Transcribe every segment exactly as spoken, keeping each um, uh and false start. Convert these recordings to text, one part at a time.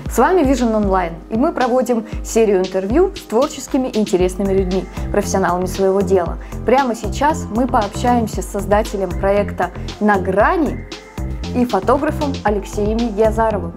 С вами Vision Online, и мы проводим серию интервью с творческими и интересными людьми, профессионалами своего дела. Прямо сейчас мы пообщаемся с создателем проекта «На грани» и фотографом Алексеем Егиазаровым.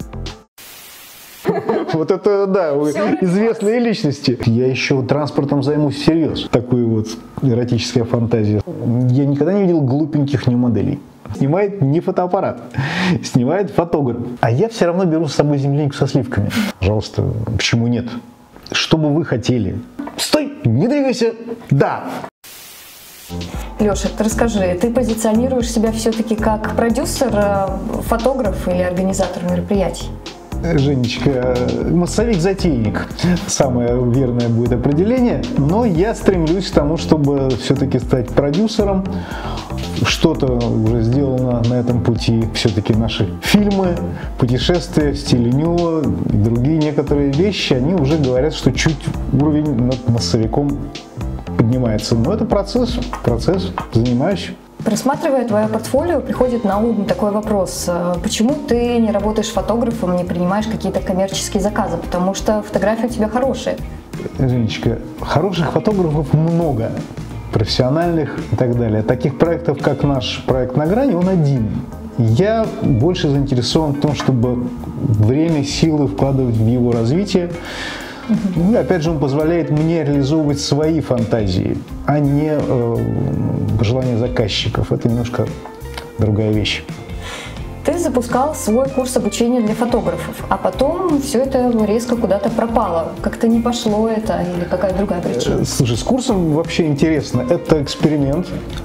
Вот это, да, вы известные личности. Я еще транспортом займусь всерьез. Такой вот эротическая фантазия. Я никогда не видел глупеньких нью-моделей. Снимает не фотоаппарат, снимает фотограф. А я все равно беру с собой землянику со сливками. Пожалуйста, почему нет? Что бы вы хотели? Стой! Не двигайся! Да! Леша, ты расскажи, ты позиционируешь себя все-таки как продюсер, фотограф или организатор мероприятий? Женечка, массовик-затейник. Самое верное будет определение. Но я стремлюсь к тому, чтобы все-таки стать продюсером. Что-то уже сделано на этом пути. Все-таки наши фильмы, путешествия в стиле ню и другие некоторые вещи, они уже говорят, что чуть уровень над массовиком поднимается. Но это процесс, процесс занимающий. Просматривая твое портфолио, приходит на ум такой вопрос. Почему ты не работаешь фотографом, не принимаешь какие-то коммерческие заказы? Потому что фотографии у тебя хорошие. Женечка, хороших фотографов много, профессиональных и так далее. Таких проектов, как наш проект «На грани», он один. Я больше заинтересован в том, чтобы время, силы вкладывать в его развитие. И, опять же, он позволяет мне реализовывать свои фантазии, а не э, желания заказчиков. Это немножко другая вещь. Ты запускал свой курс обучения для фотографов, а потом все это резко куда-то пропало. Как-то не пошло это или какая-то другая причина? Слушай, с курсом вообще интересно. Это эксперимент.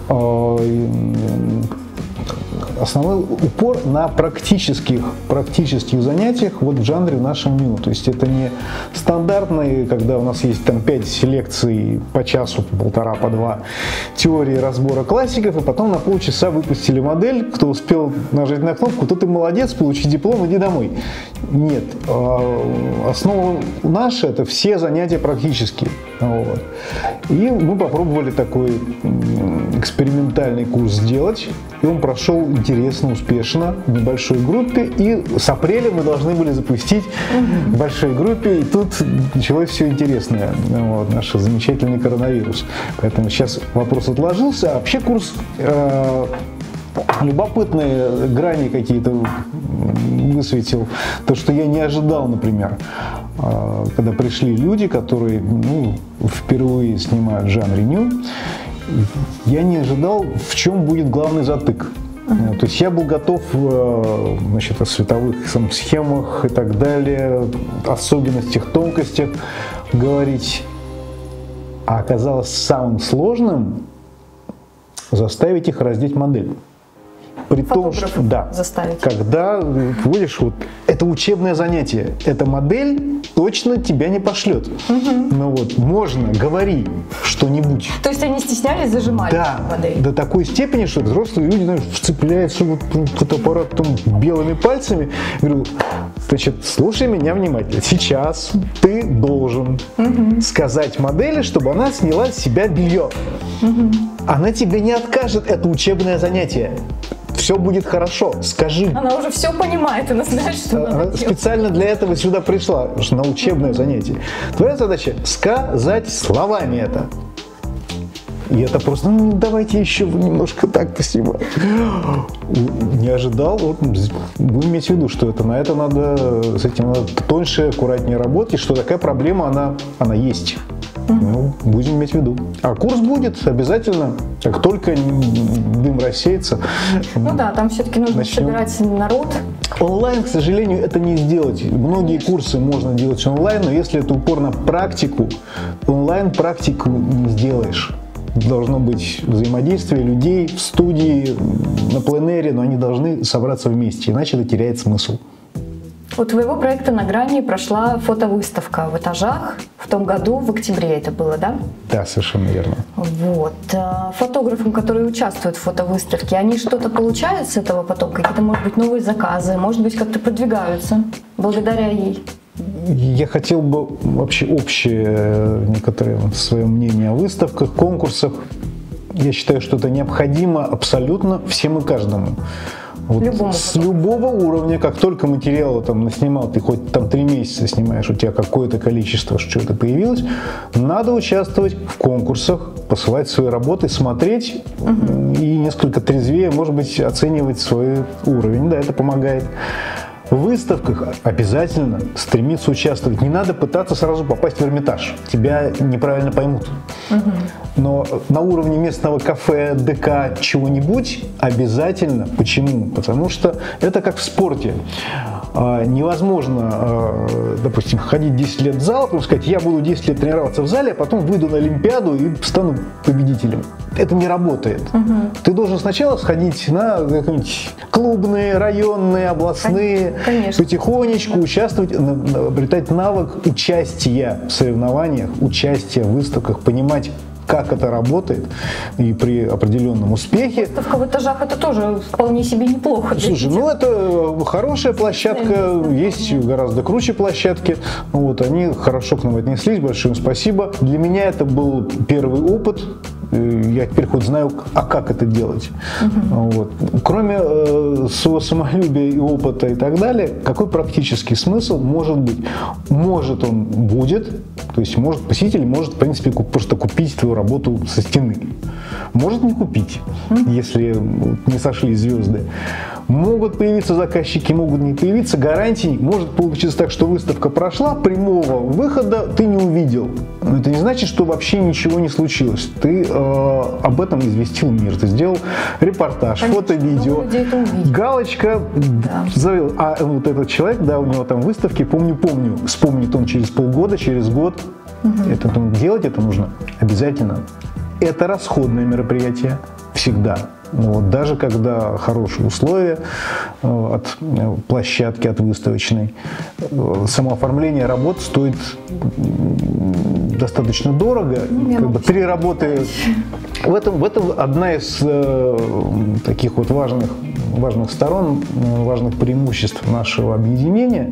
Основной упор на практических, практических занятиях вот в жанре в нашем ню. То есть это не стандартные, когда у нас есть там пять лекций по часу, по полтора, по два, теории разбора классиков, и потом на полчаса выпустили модель, кто успел нажать на кнопку, тот и молодец, получи диплом, иди домой. Нет. Основа наша — это все занятия практические. Вот. И мы попробовали такой экспериментальный курс сделать, и он прошел интересно, успешно в небольшой группе, и с апреля мы должны были запустить в большой группе, и тут началось все интересное, вот, наш замечательный коронавирус. Поэтому сейчас вопрос отложился, а вообще курс э, любопытные грани какие-то высветил, то, что я не ожидал, например, э, когда пришли люди, которые ну, впервые снимают в жанре ню, я не ожидал, в чем будет главный затык. Uh-huh. То есть я был готов значит, о световых сам, схемах и так далее, особенностях, тонкостях говорить. А оказалось самым сложным заставить их раздеть модель. При том, что, да, заставить. Когда вводишь, вот, это учебное занятие, эта модель точно тебя не пошлет. Угу. Но вот можно, говори что-нибудь. То есть они стеснялись, зажимали да, модель? До такой степени, что взрослые люди, знаешь, вцепляются в фотоаппарат белыми пальцами. Я говорю, значит, слушай меня внимательно. Сейчас ты должен угу. сказать модели, чтобы она сняла с себя белье. Угу. Она тебе не откажет, это учебное занятие. Все будет хорошо, скажи. Она уже все понимает, она знает, что она, она специально для этого сюда пришла, потому что на учебное занятие. Твоя задача сказать словами это. И это просто, ну давайте еще немножко так поснимаем. Не ожидал, вот, будем иметь в виду, что это, на это надо, с этим надо тоньше, аккуратнее работать, что такая проблема, она, она есть. Ну, будем иметь в виду. А курс будет обязательно, как только дым рассеется. Ну да, там все-таки нужно начнем. собирать народ. Онлайн, к сожалению, это не сделать. Многие курсы можно делать онлайн, но если это упор на практику, онлайн практику не сделаешь. Должно быть взаимодействие людей в студии, на пленэре, но они должны собраться вместе, иначе это теряет смысл. У твоего проекта «На грани» прошла фотовыставка в Этажах. В том году, в октябре это было, да? Да, совершенно верно. Вот. Фотографам, которые участвуют в фотовыставке, они что-то получают с этого потом? Какие-то, может быть, новые заказы? Может быть, как-то продвигаются благодаря ей? Я хотел бы вообще общее некоторое свое мнение о выставках, конкурсах. Я считаю, что это необходимо абсолютно всем и каждому. Вот с любого уровня, как только материала там наснимал, ты хоть там три месяца снимаешь, у тебя какое-то количество что-то появилось, надо участвовать в конкурсах, посылать свои работы, смотреть угу. и несколько трезвее, может быть, оценивать свой уровень. Да, это помогает. В выставках обязательно стремиться участвовать. Не надо пытаться сразу попасть в Эрмитаж. Тебя неправильно поймут. Угу. Но на уровне местного кафе, ДК, чего-нибудь обязательно. Почему? Потому что это как в спорте. Невозможно, допустим, ходить десять лет в зал, потому сказать, я буду десять лет тренироваться в зале, а потом выйду на Олимпиаду и стану победителем. Это не работает. Угу. Ты должен сначала сходить на какие-нибудь клубные, районные, областные, Конечно. потихонечку участвовать, обретать навык участия в соревнованиях, участия в выставках, понимать, как это работает, и при определенном успехе. Выставка в этажах — это тоже вполне себе неплохо. Слушай, ну это хорошая площадка, есть гораздо круче площадки. Вот, они хорошо к нам отнеслись, большое им спасибо. Для меня это был первый опыт. Я теперь хоть знаю, а как это делать. Uh-huh. Вот. Кроме э, своего самолюбия и опыта и так далее, какой практический смысл может быть? Может он будет, то есть может посетитель может, в принципе, просто купить твою работу со стены. Может не купить, uh-huh. если не сошлись звезды. Могут появиться заказчики, могут не появиться. Гарантий может получиться так, что выставка прошла, прямого выхода ты не увидел. Но это не значит, что вообще ничего не случилось. Ты э, об этом известил мир. Ты сделал репортаж, Конечно, фото, видео. Галочка. Да. Завел. А вот этот человек, да, у него там выставки, помню, помню. Вспомнит он через полгода, через год. Угу. Это делать это нужно обязательно. Это расходное мероприятие. Всегда. Вот, даже когда хорошие условия э, от э, площадки, от выставочной, э, само оформление работ стоит э, достаточно дорого. Ну, как бы, три работы. В этом, в этом одна из э, таких вот важных, важных сторон, э, важных преимуществ нашего объединения.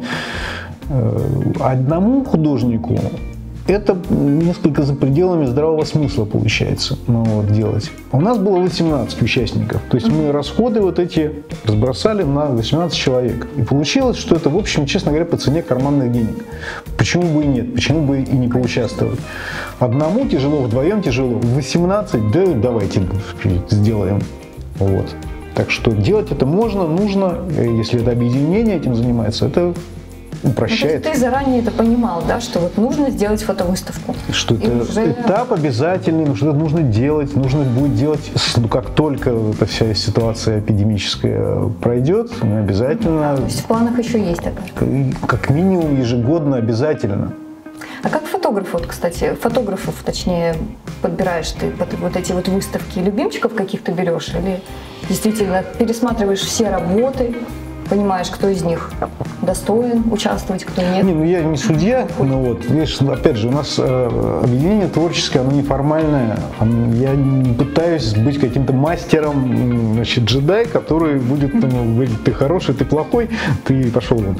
Э, одному художнику это несколько за пределами здравого смысла получается, ну, вот, делать. У нас было восемнадцать участников, то есть мы расходы вот эти разбросали на восемнадцать человек. И получилось, что это, в общем, честно говоря, по цене карманных денег. Почему бы и нет, почему бы и не поучаствовать? Одному тяжело, вдвоем тяжело, восемнадцать, да давайте сделаем. Вот. Так что делать это можно, нужно, если это объединение этим занимается, это упрощает. Ну, ты заранее это понимал, да, что вот нужно сделать фотовыставку. Что это уже... этап обязательный, но что это нужно делать, нужно будет делать, ну, как только эта вся ситуация эпидемическая пройдет, ну, обязательно. А, то есть в планах еще есть такая? Как минимум ежегодно обязательно. А как фотограф, вот, кстати, фотографов, точнее, подбираешь ты под вот эти вот выставки, любимчиков каких-то берешь или действительно пересматриваешь все работы? Понимаешь, кто из них достоин участвовать, кто нет. Не, ну я не судья, но вот, видишь, опять же, у нас э, объединение творческое, оно неформальное. Я не пытаюсь быть каким-то мастером, значит, джедай, который будет там, говорить, ты хороший, ты плохой, ты пошел вон.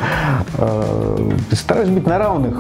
Э, стараюсь быть на равных.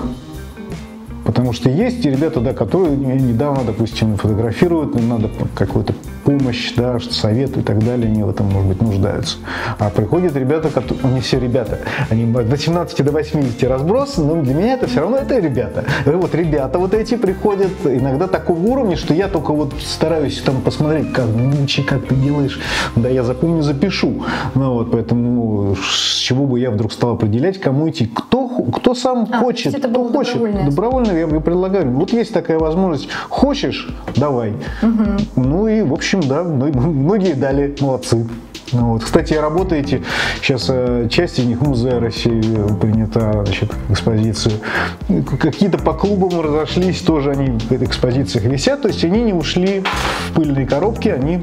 Потому что есть ребята, да, которые недавно, допустим, фотографируют, им надо какую-то помощь, да, совет и так далее, они в этом, может быть, нуждаются. А приходят ребята, которые, не все ребята, они до семнадцати до восьмидесяти разброс, но для меня это все равно это ребята. И вот ребята вот эти приходят иногда такого уровня, что я только вот стараюсь там посмотреть, как, как ты делаешь, да, я запомню, запишу. Ну вот, поэтому с чего бы я вдруг стал определять, кому идти, кто, кто сам а, хочет, кто хочет, добровольно. Я предлагаю, вот есть такая возможность, хочешь, давай. Угу. Ну и, в общем, да, многие дали, молодцы. Вот. Кстати, работаете, сейчас часть из них в Музее России принята, значит, в экспозицию. Какие-то по клубам разошлись, тоже они в этих экспозициях висят, то есть они не ушли в пыльные коробки, они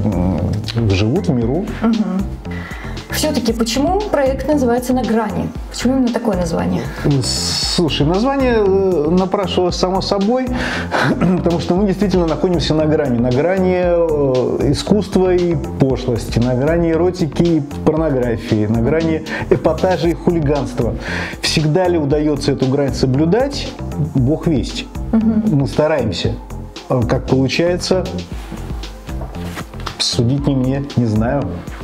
живут в миру. Угу. Все-таки почему проект называется «На грани»? Почему именно такое название? Слушай, название напрашивалось само собой, потому что мы действительно находимся на грани. На грани искусства и пошлости, на грани эротики и порнографии, на грани эпатажа и хулиганства. Всегда ли удается эту грань соблюдать? Бог весть. Угу. Мы стараемся. Как получается, судить не мне, не знаю.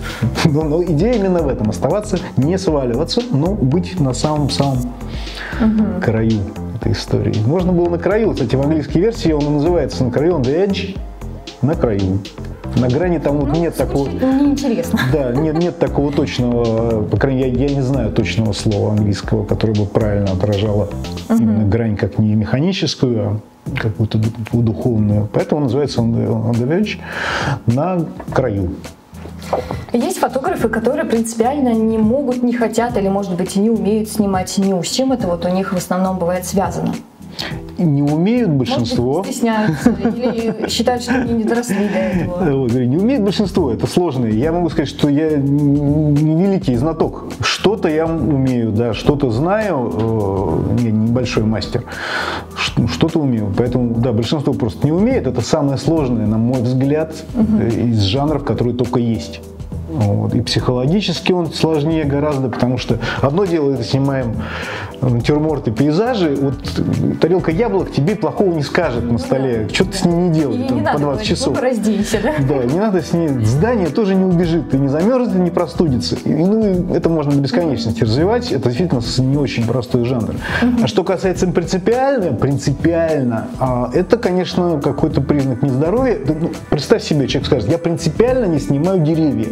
Но, но идея именно в этом. Оставаться, не сваливаться, но быть на самом-самом угу. краю этой истории. Можно было на краю. Кстати, в английской версии он и называется на краю, on the edge, на краю. На грани там вот ну, нет такого... Неинтересно. Да, нет, нет такого точного, по крайней мере, я, я не знаю точного слова английского, которое бы правильно отражало uh-huh. именно грань как не механическую, а какую-то духовную. Поэтому он называется on the, on the edge, на краю. Есть фотографы, которые принципиально не могут, не хотят или, может быть, и не умеют снимать нюд. С чем это вот у них в основном бывает связано? Не умеют большинство. Может быть, стесняются или считают, что они не доросли до этого. Вот, не умеют большинство, это сложно. Я могу сказать, что я не великий знаток. Что-то я умею, да, что-то знаю, я небольшой мастер, что-то умею. Поэтому, да, большинство просто не умеет. Это самое сложное, на мой взгляд, угу. из жанров, которые только есть. Вот. И психологически он сложнее гораздо, потому что одно дело, это снимаем натюрморты, пейзажи, вот тарелка яблок тебе плохого не скажет на столе, что ты с ней не делай там, по двадцать часов. Разденься, да? Да, не надо с ней, здание тоже не убежит, ты не замерзнет, не простудится. И, ну, это можно до бесконечности развивать, это действительно не очень простой жанр. А что касается принципиально, принципиально, это, конечно, какой-то признак нездоровья. Ну, представь себе, человек скажет, я принципиально не снимаю деревья.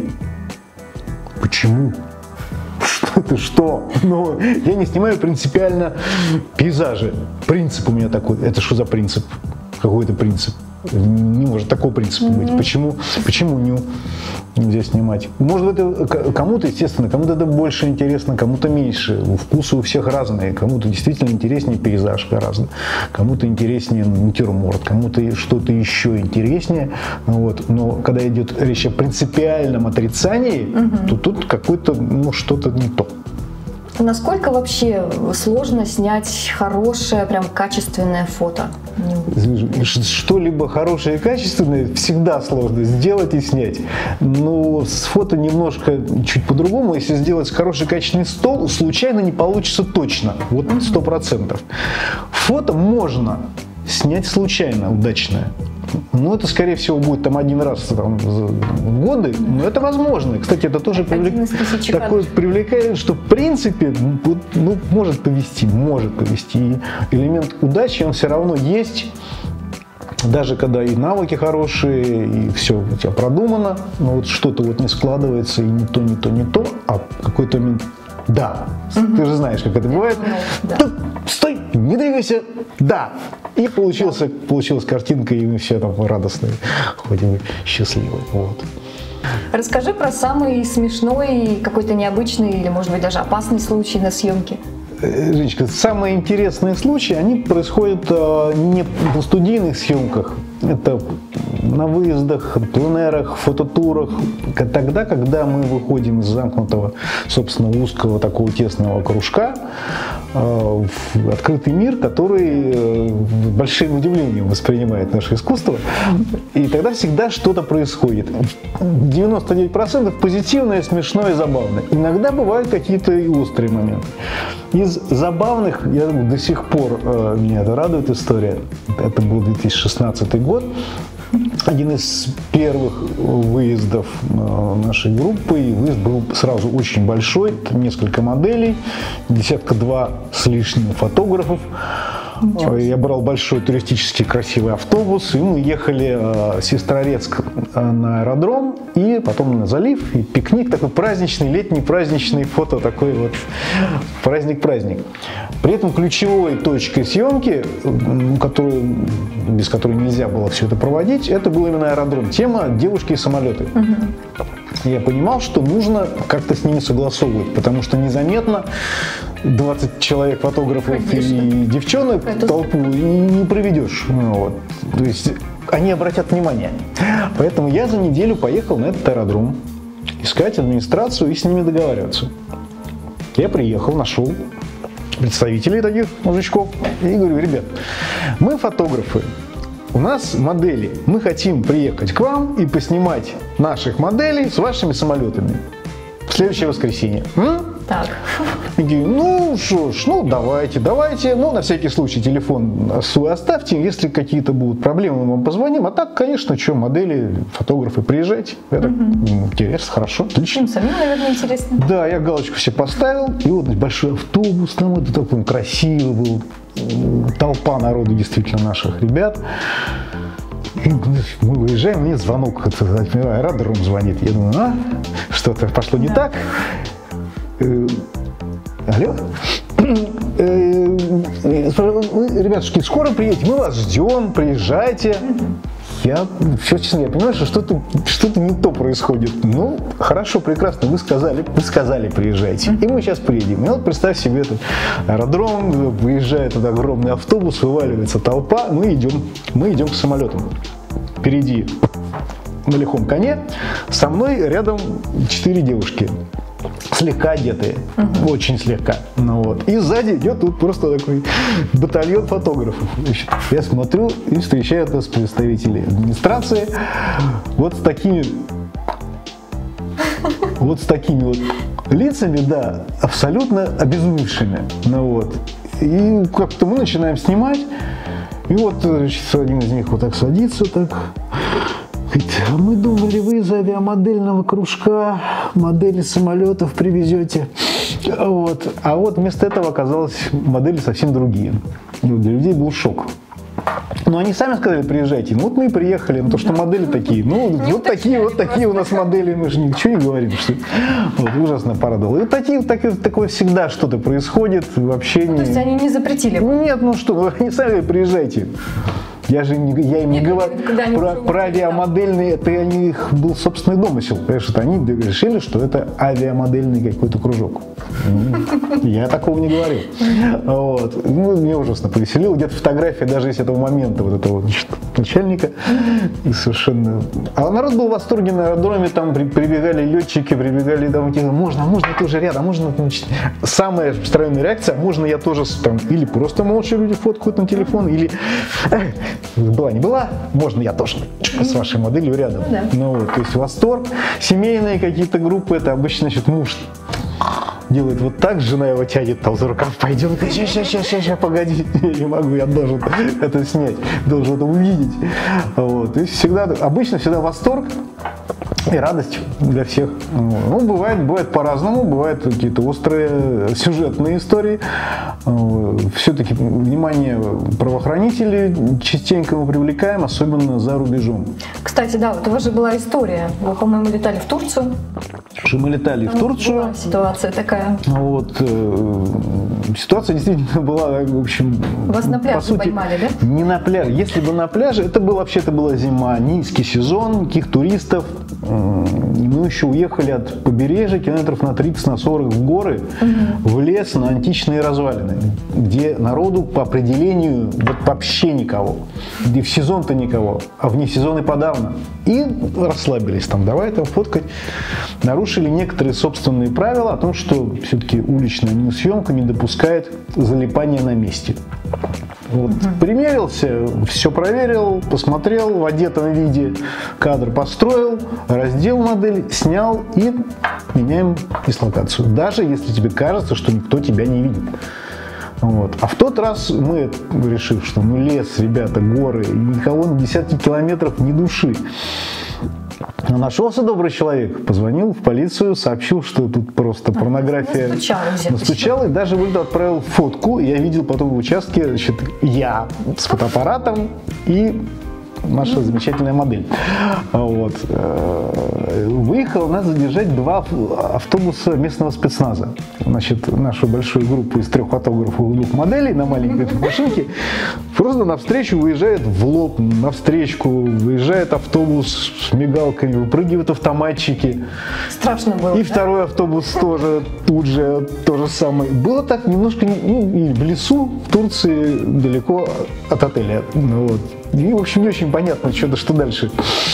Почему? Что это что? Ну, я не снимаю принципиально пейзажи. Принцип у меня такой. Это что за принцип? Какой это принцип? Не может такого принципа mm-hmm. быть. Почему, почему не, нельзя снимать? Может, это кому-то, естественно, кому-то это больше интересно, кому-то меньше. Вкусы у всех разные. Кому-то действительно интереснее пейзаж гораздо, кому-то интереснее натюрморт, кому-то что-то еще интереснее. Вот. Но когда идет речь о принципиальном отрицании, mm-hmm. то тут какое-то, ну, что-то не то. Насколько вообще сложно снять хорошее, прям качественное фото? Что-либо хорошее и качественное всегда сложно сделать и снять. Но с фото немножко чуть по-другому. Если сделать хороший качественный стол, случайно не получится точно. Вот сто процентов. Фото можно снять случайно, удачное. Ну, это, скорее всего, будет там один раз там, в годы, но это возможно. Кстати, это тоже привлек... такое привлекает, что, в принципе, ну, может повести, может повести. И элемент удачи, он все равно есть. Даже когда и навыки хорошие, и все у тебя продумано, но вот что-то вот не складывается, и не то, не то, не то, а в какой-то момент да. Угу. Ты же знаешь, как это бывает. Да. Ты, стой, не двигайся, да. И получился, да. получилась картинка, и мы все там радостные, ходим счастливые. Вот. Расскажи про самый смешной, какой-то необычный или, может быть, даже опасный случай на съемке. Женечка, самые интересные случаи, они происходят не на студийных съемках, это на выездах, пленэрах, фототурах, тогда, когда мы выходим из замкнутого, собственно, узкого, такого тесного кружка в открытый мир, который большим удивлением воспринимает наше искусство, и тогда всегда что-то происходит. девяносто девять процентов позитивное, смешное, забавное. Иногда бывают какие-то и острые моменты. Из забавных, я думаю, до сих пор э, меня это радует история. Это был две тысячи шестнадцатый год. Один из первых выездов э, нашей группы. И выезд был сразу очень большой. Это несколько моделей, десятка два с лишним фотографов. Я брал большой туристический красивый автобус, и мы ехали э, в Сестрорецк э, на аэродром, и потом на залив, и пикник такой праздничный, летний праздничный, фото такой вот, праздник-праздник. При этом ключевой точкой съемки, которую, без которой нельзя было все это проводить, это был именно аэродром. Тема «Девушки и самолеты». Угу. Я понимал, что нужно как-то с ними согласовывать, потому что незаметно двадцать человек фотографов Конечно. И девчонок это... толпу не проведешь. Вот. То есть они обратят внимание. Поэтому я за неделю поехал на этот аэродром искать администрацию и с ними договариваться. Я приехал, нашел представителей таких мужичков и говорю: ребят, мы фотографы, у нас модели, мы хотим приехать к вам и поснимать наших моделей с вашими самолетами в следующее воскресенье. М? Так. И говорю, ну что ж, ну давайте, давайте, ну на всякий случай телефон свой оставьте, если какие-то будут проблемы, мы вам позвоним, а так, конечно, что, модели, фотографы, приезжайте, это угу. интересно, хорошо, отлично. Им самим, наверное, интересно. Да, я галочку все поставил, и вот большой автобус, там это такой красивый был, толпа народу действительно наших ребят. И мы выезжаем, мне звонок, аэродром звонит, я думаю, а, что-то пошло не да. так. Алло? Ребятушки, скоро приедете, мы вас ждем, приезжайте. Я, все честно, я понимаю, что что-то, что-то не то происходит. Ну, хорошо, прекрасно, вы сказали, вы сказали, приезжайте. И мы сейчас приедем. И вот представь себе этот аэродром, выезжает этот огромный автобус, вываливается толпа, мы идем, мы идем к самолету. Впереди на лихом коне, со мной рядом четыре девушки. Слегка одетые, uh-huh. очень слегка. Ну, вот. И сзади идет тут просто такой батальон фотографов. Значит, я смотрю и встречают нас представители администрации вот с такими вот с такими вот лицами, да, абсолютно обезумевшими. Ну, вот. И как-то мы начинаем снимать, и вот значит, один из них вот так садится, так. Говорит, а мы думали, вы из авиамодельного кружка модели самолетов привезете. Вот. А вот вместо этого оказалось модели совсем другие. Ну, для людей был шок. Но они сами сказали, приезжайте. Ну вот мы и приехали, ну то, что модели такие. Ну не вот такие, вот такие у нас модели, мы же ничего не говорим. Что... Вот, ужасно порадовало. И вот такие, так, такое всегда что-то происходит. Вообще ну, не... То есть они не запретили? Нет, ну что, ну, они сами приезжайте. Я же не, я им не говорю про, про авиамодельный, это у них был собственный домысел. Понимаешь, что они решили, что это авиамодельный какой-то кружок. Я такого не говорил. Вот. Ну, меня ужасно повеселило. Где-то фотография даже из этого момента вот этого значит, начальника. И совершенно... А народ был в восторге на аэродроме, там при, прибегали летчики, прибегали там, можно, можно тоже рядом, можно... Значит, самая распространенная реакция, можно я тоже там, или просто молча люди фоткают на телефон, или... Была не была, можно я тоже с вашей моделью рядом. Да. Ну, вот, то есть восторг. Семейные какие-то группы, это обычно значит, муж делает вот так, жена его тянет там за рукав, пойдем, сейчас, сейчас, сейчас, сейчас, погоди, я не могу, я должен это снять, должен это увидеть. Вот. То есть всегда, обычно всегда восторг и радость для всех. Ну, бывает, бывает по-разному, бывают какие-то острые сюжетные истории. Все-таки внимание правоохранителей частенько мы привлекаем, особенно за рубежом. Кстати, да, вот у вас же была история. Вы, по-моему, летали в Турцию. Что мы летали Там в Турцию. Была ситуация такая. Вот, э, ситуация действительно была, в общем... Вас на пляже сути, поймали, да? Не на пляже. Если бы на пляже, это был вообще-то была зима, низкий сезон, никаких туристов. И мы еще уехали от побережья километров на тридцать, на сорок в горы, угу. в лес, на античные развалины, где народу по определению вот вообще никого. Где в сезон-то никого, а вне сезона и подавно. И расслабились там, давай там фоткать. Нарушили некоторые собственные правила о том, что все-таки уличная минусъемка не допускает залипания на месте. Вот, угу. Примерился, все проверил, посмотрел в одетом виде, кадр построил, раздел модель, снял и меняем дислокацию. Даже если тебе кажется, что никто тебя не видит. Вот. А в тот раз мы, решив, что ну лес, ребята, горы, никого на десятки километров, ни души. Но нашелся добрый человек, позвонил в полицию, сообщил, что тут просто а, порнография настучала, и даже вылет отправил фотку. Я видел потом в участке, значит, я с фотоаппаратом и наша mm-hmm. замечательная модель. Вот. Выехало нас задержать два автобуса местного спецназа. Значит, нашу большую группу из трех фотографов и двух моделей на маленькой машинке просто навстречу выезжает в лоб, навстречу выезжает автобус с мигалками, выпрыгивают автоматчики. Страшно было. И да? второй автобус тоже тут же то же самое. Было так немножко ну, в лесу, в Турции, далеко от отеля. Вот. И, в общем, не очень понятно, что, что дальше.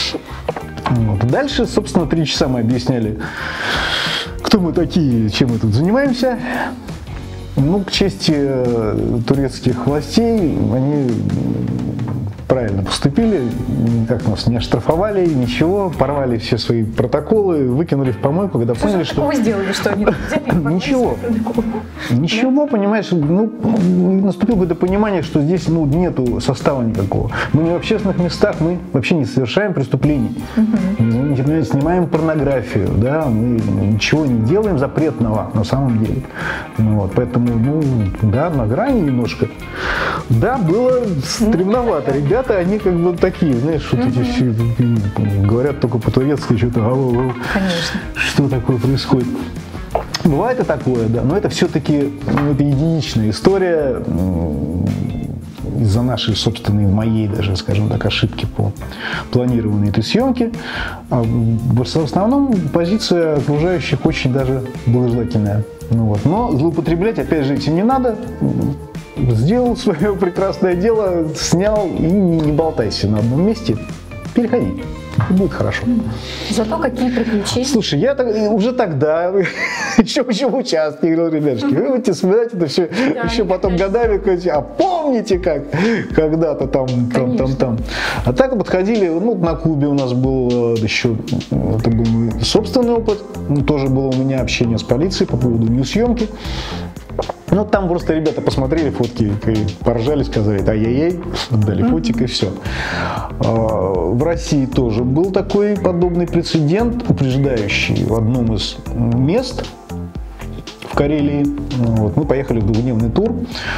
Вот. Дальше, собственно, три часа мы объясняли, кто мы такие, чем мы тут занимаемся. Ну, к чести турецких властей, они правильно поступили, как нас не оштрафовали, ничего, порвали все свои протоколы, выкинули в помойку, когда поняли, что... Что вы сделали, что они взяли? Ничего. Ничего, понимаешь, ну, наступило какое-то понимание, что здесь ну, нету состава никакого. Мы не в общественных местах, мы вообще не совершаем преступлений. Мы не снимаем порнографию, да, мы ничего не делаем запретного на самом деле. Ну, вот, поэтому, ну, да, на грани немножко. Да, было стремновато. Ребята, они как бы такие, знаешь, вот эти все говорят только по-турецки, что-то, алло, что такое происходит. Бывает и такое, да, но это все-таки ну, это единичная история из-за нашей собственной, моей даже, скажем так, ошибки по планированию этой съемки. А в основном позиция окружающих очень даже благожелательная. Ну, вот. Но злоупотреблять, опять же, этим не надо. Сделал свое прекрасное дело, снял и не болтайся на одном месте. Переходи. И будет хорошо. Зато какие приключения. Слушай, я так, уже тогда, еще, еще в участке, говорил, ребятушки, вы будете вспоминать это все, да, еще потом конечно. годами, говорите, а помните как когда-то там, там, там, там. А так подходили, ну, на Кубе у нас был еще, это был мой собственный опыт, тоже было у меня общение с полицией по поводу нью-съемки. Ну, там просто ребята посмотрели фотки, поржали, сказали, ай-яй-яй, дали фотик и все. В России тоже был такой подобный прецедент, упреждающий в одном из мест в Карелии. Вот, мы поехали в двухдневный тур.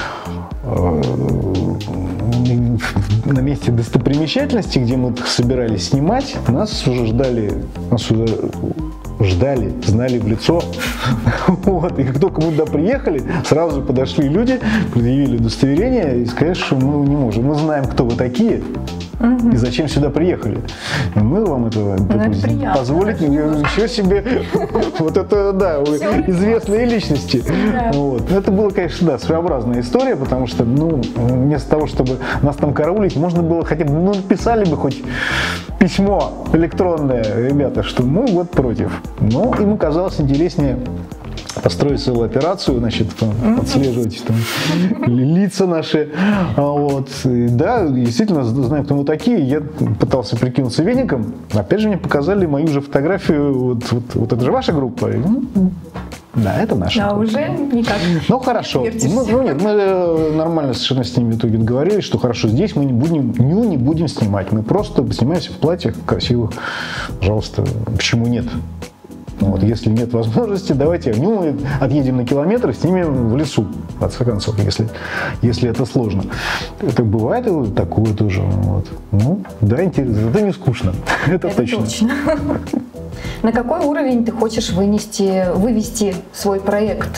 На месте достопримечательности, где мы собирались снимать, нас уже ждали, нас уже ждали, знали в лицо. Вот. И как только мы туда приехали, сразу подошли люди, предъявили удостоверение и сказали, что мы не можем. Мы знаем, кто вы такие и зачем сюда приехали. И мы вам этого это позволить ничего себе. Вот это, да, известные личности. Вот. Это было, конечно, да, своеобразная история, потому что, ну, вместо того, чтобы нас там караулить, можно было хотя бы, ну, написали бы хоть письмо электронное, ребята, что мы вот против. Но им казалось интереснее построить целую операцию, значит, отслеживать там, лица наши. Вот. И, да, действительно, знаю, кто мы такие. Я пытался прикинуться веником. Опять же, мне показали мою же фотографию. Вот, вот, вот это же ваша группа. И, ну, да, это наша. А уже никак. Ну, хорошо. Ну, ну, нет, мы нормально совершенно с ними в итоге договорились, что хорошо, здесь мы не будем, ню не будем снимать. Мы просто снимаемся в платьях красивых. Пожалуйста, почему нет? Вот, если нет возможности, давайте ну, мы отъедем на километр, снимем в лесу, в конце концов, если, если это сложно. Это бывает и такое тоже. Вот. Ну, да, интересно, это не скучно, это, это точно. точно. На какой уровень ты хочешь вынести, вывести свой проект?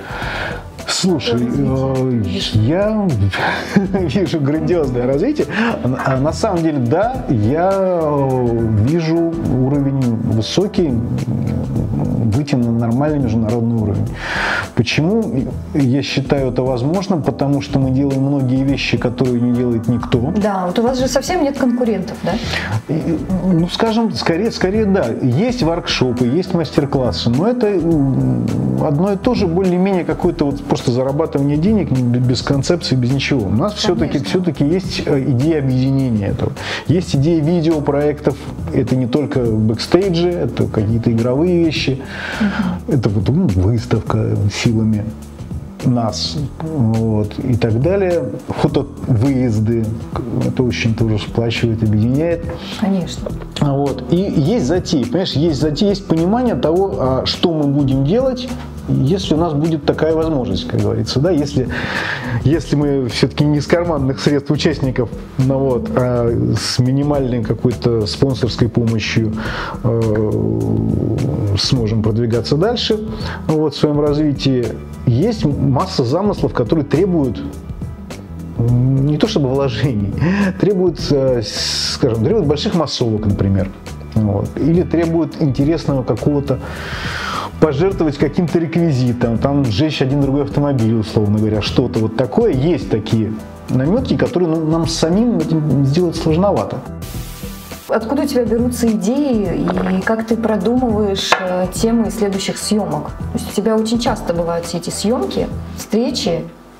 Слушай, э, я вижу грандиозное развитие. А на самом деле, да, я вижу уровень высокий, выйти на нормальный международный уровень. Почему я считаю это возможным? Потому что мы делаем многие вещи, которые не делает никто. Да, вот у вас же совсем нет конкурентов, да? И, ну, скажем, скорее, скорее, да. Есть воркшопы, есть мастер-классы, но это одно и то же, более-менее какое-то вот просто зарабатывание денег без концепции, без ничего. У нас все-таки, все-таки есть идея объединения этого. Есть идея видеопроектов. Это не только бэкстейджи, это какие-то игровые вещи. Uh-huh. Это вот, ну, выставка силами нас, вот, и так далее. Фотовыезды. Это очень тоже сплачивает, объединяет. Конечно. Вот. И есть затея, понимаешь, есть затея, есть понимание того, что мы будем делать, если у нас будет такая возможность, как говорится, да, если, если мы все-таки не из карманных средств участников, ну, вот, а с минимальной какой-то спонсорской помощью э, сможем продвигаться дальше, вот, в своем развитии, есть масса замыслов, которые требуют не то чтобы вложений, требуют, скажем, требуют больших массовок, например, вот, или требуют интересного какого-то пожертвовать каким-то реквизитом, там сжечь один другой автомобиль, условно говоря, что-то вот такое. Есть такие наметки, которые, ну, нам самим этим сделать сложновато. Откуда у тебя берутся идеи и как ты продумываешь темы следующих съемок? То есть у тебя очень часто бывают все эти съемки, встречи.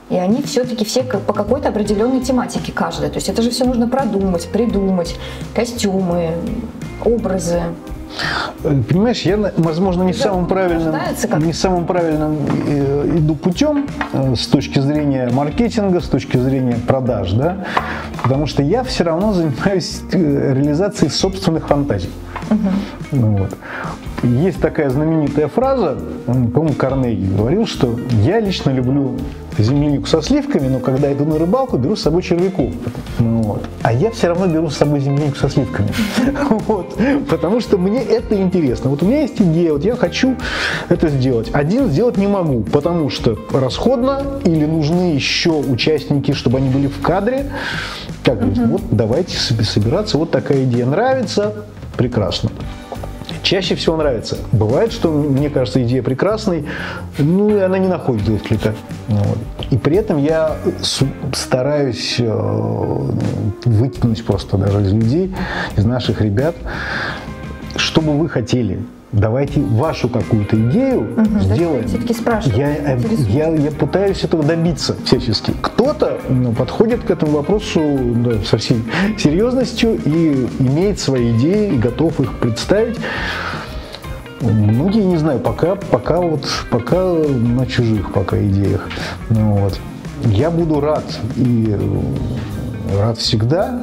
и они все-таки все по какой-то определенной тематике каждая. То есть это же все нужно продумать, придумать, костюмы, образы. Понимаешь, я, возможно, не самым правильным, не самым правильным иду путем с точки зрения маркетинга, с точки зрения продаж, да, потому что я все равно занимаюсь реализацией собственных фантазий. Uh-huh. Вот. Есть такая знаменитая фраза, по-моему, Карнеги говорил, что я лично люблю землянику со сливками, но когда иду на рыбалку, беру с собой червяков. Вот. А я все равно беру с собой землянику со сливками. Вот. Потому что мне это интересно. Вот у меня есть идея, вот я хочу это сделать. Один сделать не могу, потому что расходно или нужны еще участники, чтобы они были в кадре. Как говорить, вот давайте собираться, вот такая идея нравится, прекрасно. Чаще всего нравится. Бывает, что мне кажется идея прекрасной, ну и она не находит отклика. Вот. И при этом я стараюсь вытянуть просто даже из людей, из наших ребят, что бы вы хотели. Давайте вашу какую-то идею угу, сделаем. Я, я, я пытаюсь этого добиться всячески. Кто-то ну, подходит к этому вопросу да, со всей серьезностью и имеет свои идеи и готов их представить. Многие, не знаю, пока, пока, вот, пока на чужих пока идеях. Ну, вот. Я буду рад и рад всегда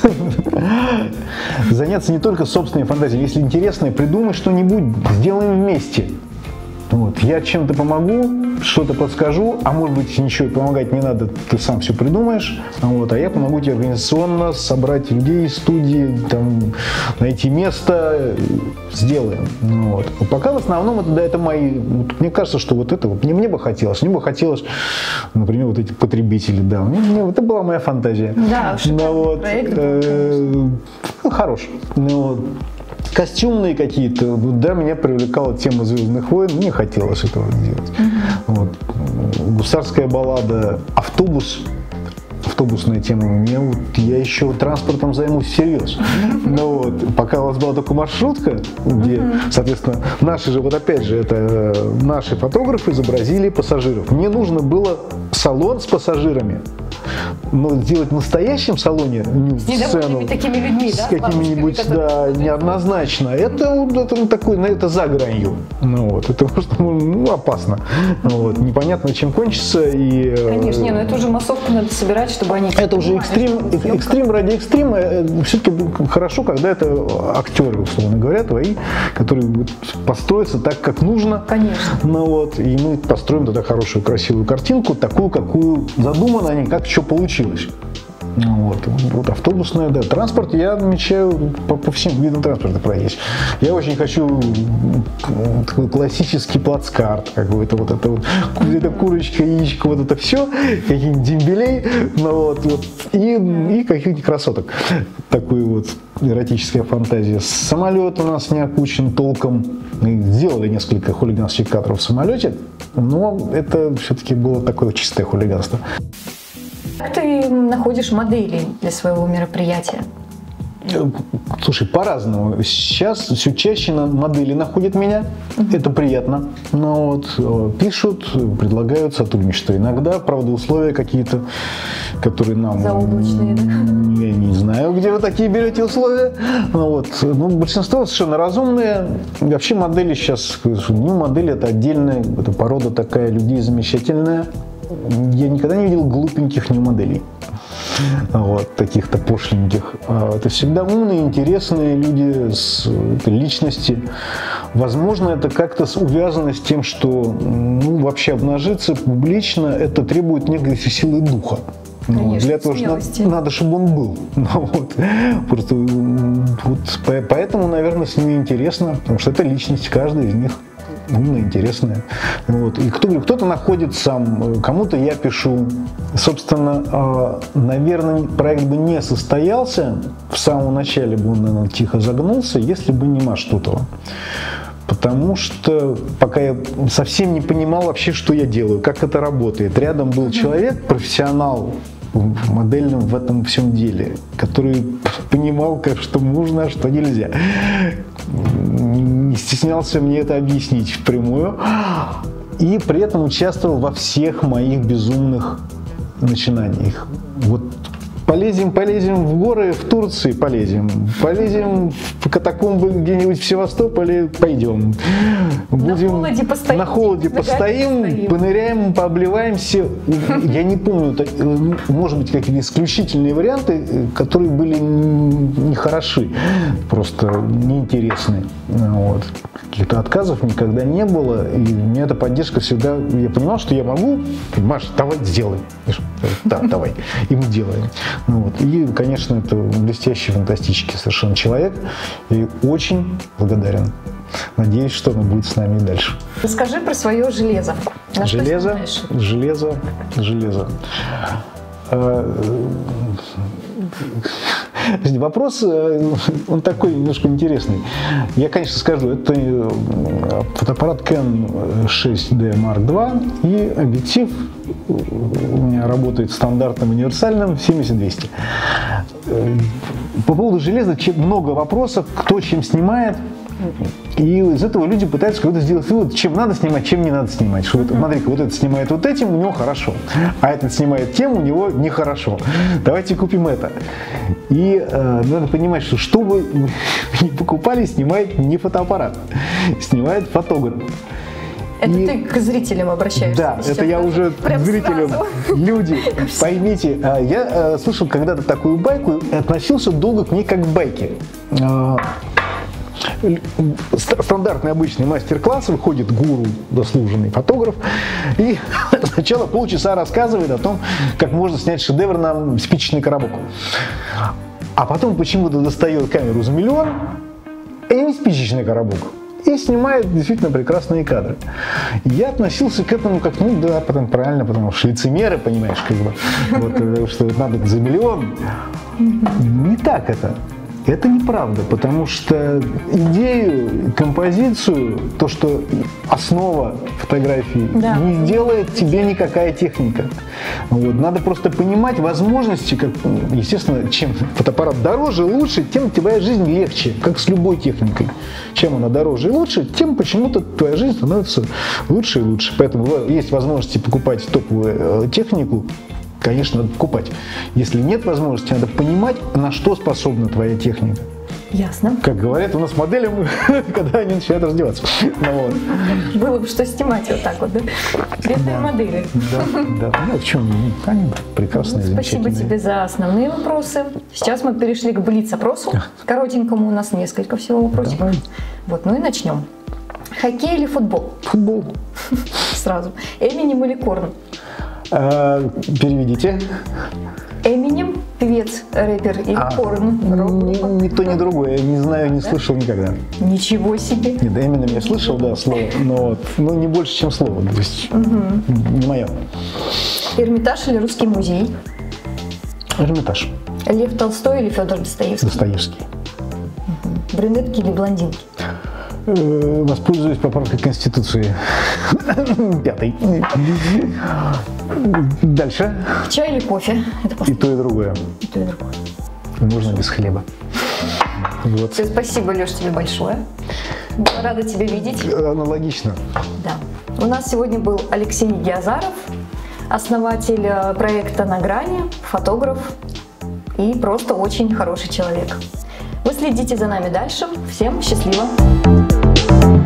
заняться не только собственной фантазией. Если интересно, придумай что-нибудь, сделаем вместе. Вот. Я чем-то помогу, что-то подскажу, а может быть ничего помогать не надо, ты сам все придумаешь, вот, а я помогу тебе организационно собрать людей из студии, там, найти место, сделаем. Вот. А пока в основном это, да, это мои, вот, мне кажется, что вот это вот, мне, мне бы хотелось, мне бы хотелось, например, вот эти потребители, да, мне, мне, это была моя фантазия. Да, ну, вот, проект э, ну, хорош. Ну, вот. Костюмные какие-то, да, меня привлекала тема «Звездных войн», мне хотелось этого делать. Uh-huh. Вот. Гусарская баллада, автобус, автобусная тема, мне, вот, я еще транспортом займусь всерьез. Но вот, пока у вас была только маршрутка, где, uh-huh. соответственно, наши же, вот опять же, это наши фотографы изобразили пассажиров. Мне нужно было салон с пассажирами. Но сделать в настоящем салоне ну, с недовольными такими людьми, с да? какими-нибудь, да, неоднозначно. Это, это, такой, это за гранью. Ну, вот, это просто ну, опасно. Вот, непонятно, чем кончится. И, конечно, не, но это уже массовку надо собирать, чтобы они... Это уже экстрим, экстрим ради экстрима. Все-таки хорошо, когда это актеры, условно говоря, твои, которые построятся так, как нужно. Конечно. Ну, вот, и мы построим тогда хорошую, красивую картинку, такую, какую задумано, а не как что получилось. Вот. Вот автобусная, да. Транспорт я намечаю по, по всем видам транспорта пройти. Я очень хочу такой классический плацкарт, какой-то вот это вот, это курочка, яичко, вот это все, каких-нибудь дембелей, ну, вот, вот, и, и каких-нибудь красоток. Такой вот эротическая фантазия. Самолет у нас не окучен толком. Мы сделали несколько хулиганских кадров в самолете, но это все-таки было такое чистое хулиганство. Как ты находишь модели для своего мероприятия? Слушай, по-разному. Сейчас все чаще модели находят меня. Uh-huh. Это приятно. Но вот, пишут, предлагают сотрудничество. Иногда, правда, условия какие-то, которые нам... Заоблачные, да? Я не знаю, где вы такие берете условия. Но вот, ну, большинство совершенно разумные. Вообще модели сейчас... Ну, модель это отдельная, это порода такая людей замечательная. Я никогда не видел глупеньких нью-моделей, вот, таких-то пошленьких. Это всегда умные, интересные люди с личности. Возможно, это как-то увязано с тем, что ну, вообще обнажиться публично, это требует некой силы духа. Конечно, вот, для этого надо, надо, чтобы он был. Вот. Просто, вот, поэтому, наверное, с ними интересно, потому что это личность, каждая из них умная, интересная. Вот. И кто, кто-то находит сам, кому-то я пишу. Собственно, наверное, проект бы не состоялся, в самом начале бы он, наверное, тихо загнулся, если бы не Маша Тутова. Потому что пока я совсем не понимал вообще, что я делаю, как это работает. Рядом был человек, профессионал в модельном в этом всем деле, который понимал, как, что можно, а что нельзя. Не стеснялся мне это объяснить впрямую. И при этом участвовал во всех моих безумных начинаний их. Вот полезем, полезем в горы в Турции, полезем. Полезем в катакомбы где-нибудь в Севастополе, пойдем. Будем на холоде постоим, на холоде постоим, постоим, поныряем, пообливаемся. Я не помню, может быть, какие-то исключительные варианты, которые были нехороши, просто неинтересны. Вот. Каких-то отказов никогда не было, и у меня эта поддержка всегда, я понимал, что я могу, Маш, давай сделай. Да, давай. И мы делаем. Ну, вот. И, конечно, это блестящий, фантастический совершенно человек. И очень благодарен. Надеюсь, что он будет с нами и дальше. Расскажи про свое железо. На железо, железо, железо. Вопрос, он такой немножко интересный. Я, конечно, скажу, это фотоаппарат Canon шесть дэ марк два и объектив у меня работает стандартным универсальным семьдесят двести. По поводу железа много вопросов, кто чем снимает. И из этого люди пытаются какой-то сделать вывод, чем надо снимать, чем не надо снимать. Что, mm-hmm. смотри-ка, вот этот снимает вот этим, у него хорошо, а этот снимает тем, у него нехорошо. Давайте купим это. И э, надо понимать, что что вы не покупали, снимает не фотоаппарат, снимает фотограф. Это и... ты к зрителям обращаешься? Да, это я уже к зрителям. Сразу. Люди, поймите, я слышал когда-то такую байку и относился долго к ней как к байке. Стандартный обычный мастер-класс, выходит гуру, заслуженный фотограф, и сначала полчаса рассказывает о том, как можно снять шедевр на спичечный коробок. А потом почему-то достает камеру за миллион, и не спичечный коробок, и снимает действительно прекрасные кадры. Я относился к этому как, ну да, потом правильно, потому что лицемеры, понимаешь, как бы, вот, что надо за миллион. Не так это. Это неправда, потому что идею, композицию, то, что основа фотографии, да. не сделает тебе никакая техника. Вот. Надо просто понимать возможности, как, естественно, чем фотоаппарат дороже, лучше, тем твоя жизнь легче, как с любой техникой. Чем она дороже и лучше, тем почему-то твоя жизнь становится лучше и лучше. Поэтому есть возможности покупать топовую технику, конечно, надо покупать. Если нет возможности, надо понимать, на что способна твоя техника. Ясно. Как говорят у нас моделям, когда они начинают раздеваться. Ну, вот. Было бы что снимать вот так вот, да? Бедные да. модели. Да, да. Ну, в чем они прекрасные, ну, спасибо тебе за основные вопросы. Сейчас мы перешли к блиц-опросу. Коротенькому, у нас несколько всего вопросов. Давай. Вот, ну и начнем. Хоккей или футбол? Футбол. Сразу. Эминем или Корн? А, переведите. Эминем, певец, рэпер или а, Корн? Ни, ни то, ни другое. Я не знаю, не да? слышал никогда. Ничего себе. Нет, да, Эминем я слышал, да, слово, но ну, не больше, чем слово. То есть угу. не мое. Эрмитаж или Русский музей? Эрмитаж. Лев Толстой или Федор Достоевский? Достоевский. Угу. Брюнетки или блондинки? Воспользуюсь поправкой Конституции. Пятый. Дальше. Чай или кофе? Это и то, и другое. И то, и другое. Можно без хлеба. Вот. Все, спасибо, Леш, тебе большое. Была рада тебя видеть. Аналогично. Да. У нас сегодня был Алексей Геозаров, основатель проекта «На грани», фотограф и просто очень хороший человек. Вы следите за нами дальше. Всем счастливо!